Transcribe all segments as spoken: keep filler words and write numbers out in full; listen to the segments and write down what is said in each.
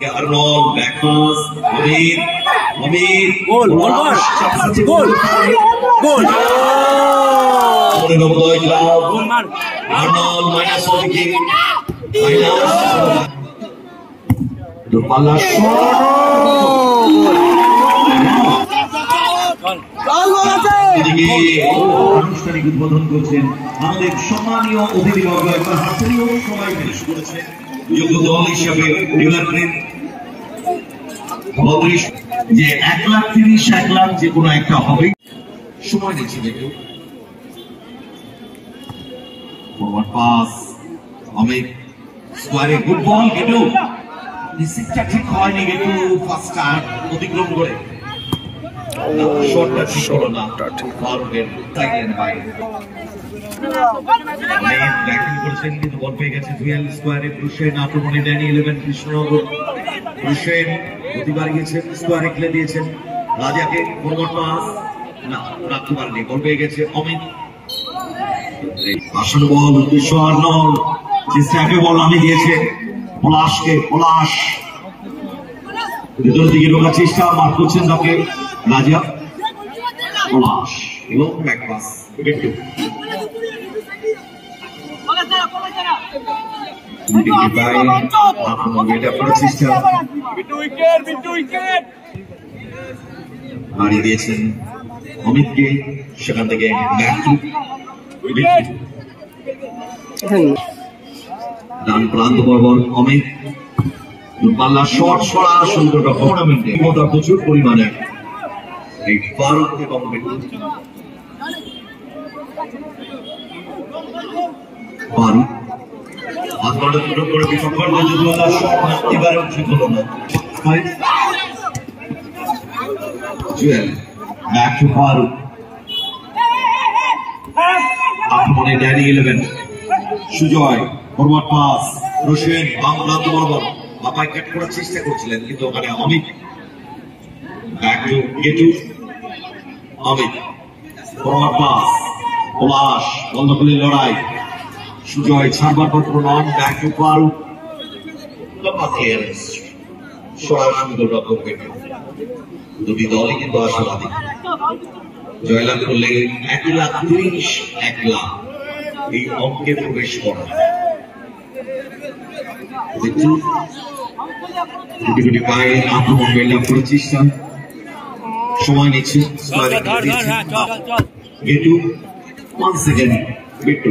আরনলড back pass Amit Amit goal goal goal goal মনে Nabodaya club goal মার Arnold minus ওদিকে minus দুপাল্লা শট আনুষ্ঠানিক উদ্বোধন করছেন আমাদের সম্মানীয় অতিথিবর্গ একবার হাততালিও সবাই ফিনিশ করেছে যোগ্য দল হিসাবে যে এক লাখ তিরিশ এক লাখ যে কোনো একটা হবে সময় নিচ্ছে দেখো ফরওয়ার্ড পাস অমিত স্কোয়ারে গুড বল গেটু রিসিভটা ঠিক হয়নি গেটু ফার্স্ট টাইম অতিক্রম করে শটটা ঠিক হলো না ফারুকের সাইডের বাইরে ব্যাকিং করেছেন কিন্তু বল পেয়ে গেছে ডুয়েল স্কোয়ারে ক্রুশেন আক্রমণে ড্যানি ইলেভেন কৃষ্ণনগর ক্রুশেন গতি বাড়িয়েছেন স্কোয়ারে খেলে দিয়েছেন রাজাকে ফরওয়ার্ড পাস না রাখতে পারেনি বল পেয়ে গেছে অমিত আসল বল উদ্দেশ্য আরনল্ড চেষ্টাকে বল আমি দিয়েছে পলাশকে পলাশ ভেতর দিকে ঢোকার চেষ্টা মার করছেন তাকে রাজা পলাশ এবং ব্যাক পাস গেটু হারিয়ে দিয়েছেন অমিতকে সেখান থেকে ডান প্রান্ত বরাবর অমিত পাল্লা শট ছড়া সুন্দর টুর্নামেন্টে প্রচুর পরিমাণে এই ফারুক এবং ফারুক আজমাটা দুটো করে বিপক্ষের যদুয়ালা শট এবারে উচিত হলো না জুয়েল ব্যাক টু ফারুক আক্রমণে Danny eleven Sujoy forward pass Roshan বাম প্রান্ত বরাবর বাপাই কাট করার চেষ্টা করছিলেন কিন্তু ওখানে অমিত ব্যাক টু গেটু অমিত ফরওয়ার্ড পাস পলাশ বন্ধগুলির লড়াই সুজয় ছাড়বার পত্র নন ব্যাক টু ফারুক লম্বা ক্লিয়ারেন্স সরাসরি রক্ষক গেটু দুটি দলই কিন্তু আশাবাদী জয়লাভ করলে এক লাখ তিরিশ এক লাখ এই অঙ্কে প্রবেশ করা গুটি গুটি পায়ে আক্রমণ লাভ করার চেষ্টা সময় নিচ্ছে গেটু ওয়ান সেকেন্ড গেটু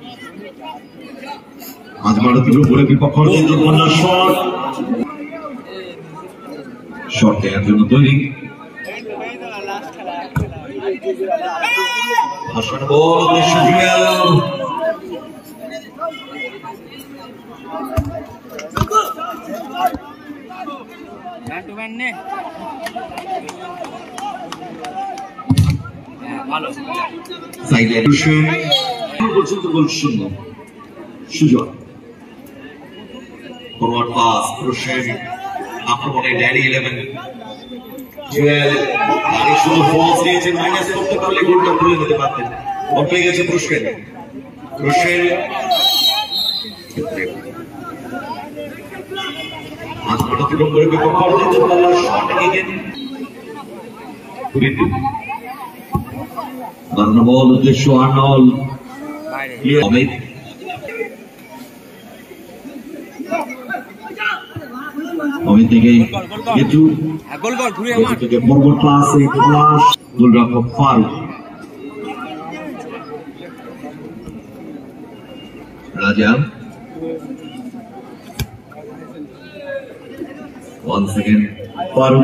আজ মারা তীব্র করে বিপক্ষ শট শট দেওয়ার জন্য তৈরি ভাষণ বল উদ্দেশ্য জুয়েল পর্যন্ত গোল শূন্য সুজয় ফরওয়ার্ড পাস ক্রোশেন আক্রমণে ড্যানি ইলেভেন জুয়েল আরে শুধু ফলস দিয়েছেন মাইনাস করতে পারলে গোলটা তুলে নিতে পারতেন বল পেয়ে গেছে ক্রোশেন ক্রোশেন আজমাটা তুলে করে বিপক্ষ শট এগেন বল উদ্দেশ্য আরনল্ড অমিত অমিত থেকে গেটু থেকে ফরওয়ার্ড পাসে পলাশ গোলরক্ষক ফারুক রাজা ওয়ান সেকেন্ড ফারুক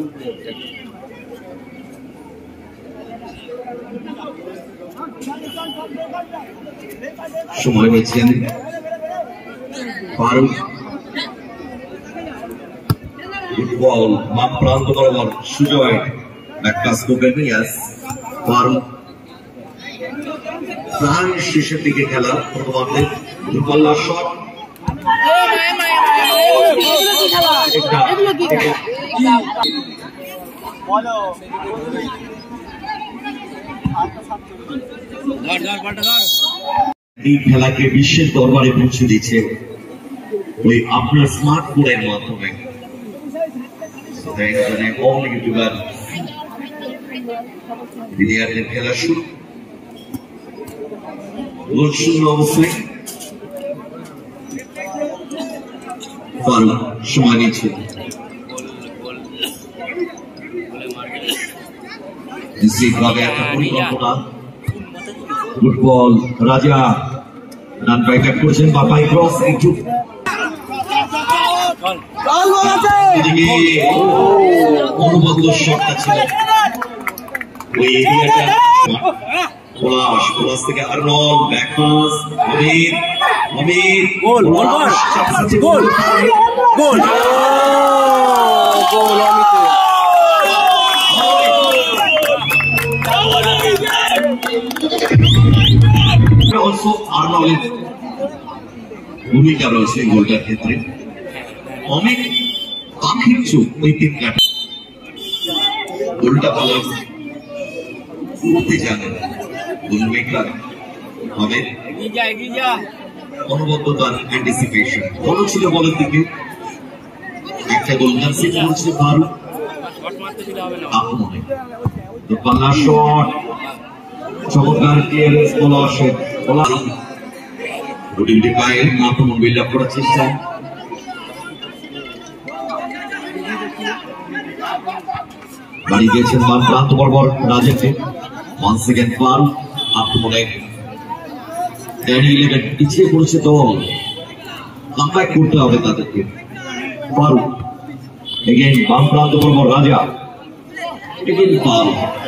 সময় নিচ্ছেন ফারুক বল বাম প্রান্ত বরাবর সুজয় ব্যাকপাস করবেন ইয়াস ফারুক প্রাণ শেষের দিকে খেলা প্রথমার্ধে দুপাল্লা শট এই খেলাকে বিশ্বের দরবারে পৌঁছে দিচ্ছে ওই আপনার স্মার্টফোনের মাধ্যমে So thanks to the only YouTuber. বিলিয়ার্ডের খেলা শুরু। গোল শূন্য অবস্থায় ফারুক সময় নিচ্ছে। নিশ্চিতভাবে একটা পরিকল্পনা। ফুটবল রাজা রান ব্যাক করছেন, বাপাই ক্রস একটু অনুবদ্ধ শটটা ছিল ওই এরিয়াটা। পলাশ, পলাশ থেকে Arnold, back pass, Amit, Amit, goal, goal, goal, goal, goal, goal, also আরনল্ডের ভূমিকা রয়েছে গোলটার ক্ষেত্রে। অমিত পাখির চোখ ওই তিন কাটা গোলটা ভালো উঠতে জানে না, গোলমেকার হবে অনুবদ্ধতার অ্যান্টিসিপেশন বড় ছিল বলের দিকে। একটা গোল কনসিড করেছে ফারুক। আক্রমণে পাল্লা শট, চমৎকার ক্লিয়ারেন্স, বলা আসে বলা রুটিনটি পায়ে আক্রমণ বিল্ড আপ করার চেষ্টা। বাড়ি গিয়েছেন বাম প্রান্ত বরাবর রাজেকে। ওয়ান সেকেন্ড পার আক্রমণে ড্যানি ইলেভেন পিছিয়ে পড়েছে দল, কামব্যাক করতে হবে তাদেরকে। ফারুক এগেইন বাম প্রান্ত বরাবর রাজা, এগেইন পাল।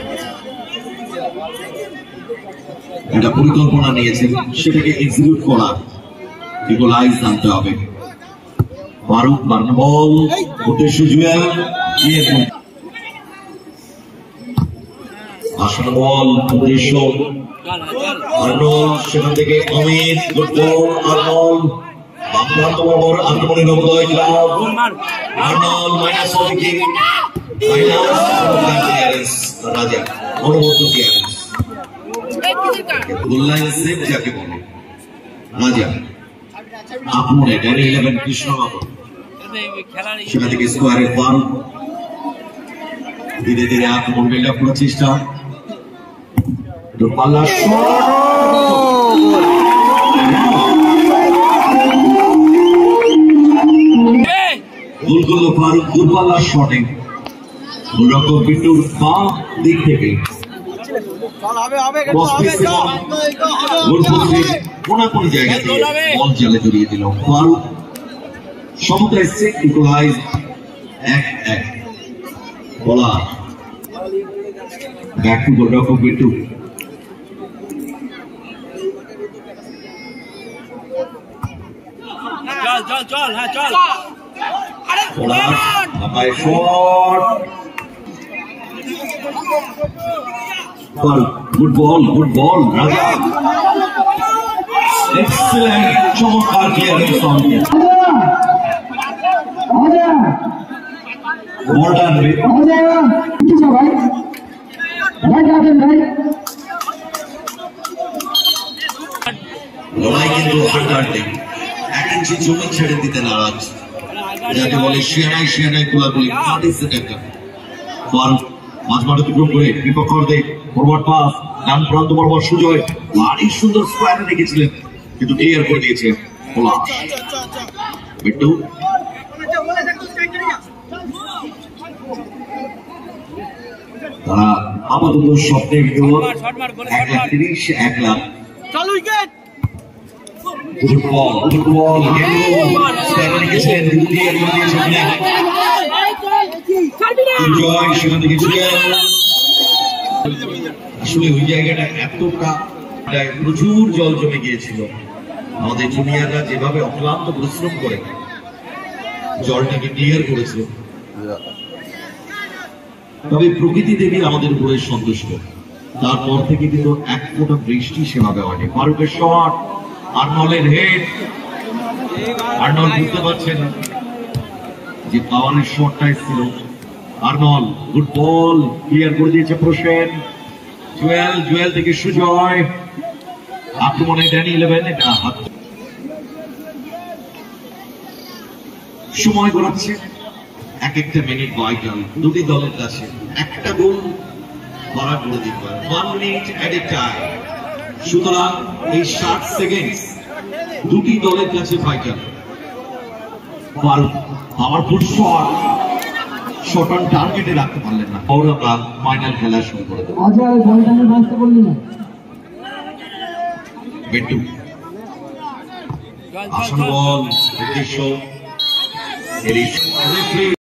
একটা পরিকল্পনা নিয়েছেন, সেটাকে এক্সিকিউট করা, ইকুয়ালাইজ আনতে হবে। ফারুক বার্ন বল উদ্দেশ্য জুয়েল, আসল বল উদ্দেশ্য আরনল্ড, সেখান থেকে অমিত, গুড বল আরনল্ড, বাম প্রান্ত বরাবর আক্রমণে নবোদয় ক্লাব। আরনল্ড মাইনাস ওদিকে মাইনাস রাজা, অনুমত ক্লিয়ারেন্স, গোল লাইন সেভ যাকে বলে রাজা। আক্রমণে ড্যানি ইলেভেন কৃষ্ণনগর, সেখান থেকে স্কোয়ারে ফারুক ধীরে ধীরে আক্রমণ বিল্ড আপ করার চেষ্টা। পাল্লা গোল করলো ফারুক দূরপাল্লার শটে। গোলরক্ষক বিট্টুর বাম দিক থেকে কোনাকুনি জায়গা থেকে বল জালে জড়িয়ে দিল ফারুক। সমতা এসছে, ইকুয়ালাইজ এক এক। বলা ব্যাক টু গোলরক্ষক বিট্টু। চল চল চল হ্যাঁ চল। গুড বল, গুড বল রাজা, এক্সেলেন্ট, চমৎকার ক্লিয়ারেন্স। বল টানবে লড়াই কিন্তু হাড্ডাহাড্ডি, এক ইঞ্চি জমি ছেড়ে দিতে নারাজ, যাকে বলে শিয়ানায় শিয়ানায় গোলাগুলি। ফারুক মাঝ মাঠে অতিক্রম করে বিপক্ষ অর্ধে ফরওয়ার্ড পাস, ডান প্রান্ত বরাবর সুজয়, ভারী সুন্দর স্কোয়ারে রেখেছিলেন কিন্তু ক্লিয়ার করে দিয়েছে পলাশ। বিট্টু তারা আপাতত স্বপ্নের ভিতর এক লাখ তিরিশ এক লাখ ফুটবল ফুটবল রেখেছিলেন জয়, সেখান থেকে আসলে ওই জায়গাটা এতটা প্রচুর জল জমে গিয়েছিল। আমাদের জুনিয়ররা যেভাবে অক্লান্ত পরিশ্রম করে জলটাকে ক্লিয়ার করেছে, তবে প্রকৃতি দেবী আমাদের উপরে সন্তুষ্ট। তারপর থেকে কিন্তু এক ফোঁটা বৃষ্টি সেভাবে হয়নি। ফারুকের শট, আরনল্ডের হেড, আরনল্ড বুঝতে পারছেন যে পাওয়ারের শটটা এসেছিল। আরনল্ড গুড বল ক্লিয়ার করে দিয়েছে প্রসেন, জুয়েল, জুয়েল থেকে সুজয়, আক্রমণে ড্যানি ইলেভেন। এটা সময় গড়াচ্ছে এক একটা মিনিট ভাইটাল, দুটি দলের কাছে একটা গোল করা করে দিতে পারে, one minute at a time. সুতরাং এই ষাট সেকেন্ড দুটি দলের কাছে vital. Powerful shot, shot on টার্গেটে রাখতে পারলেন না। ওরা ফাইনাল খেলা শুরু করে দেবো। বেটু আসল বল উদ্দেশ্য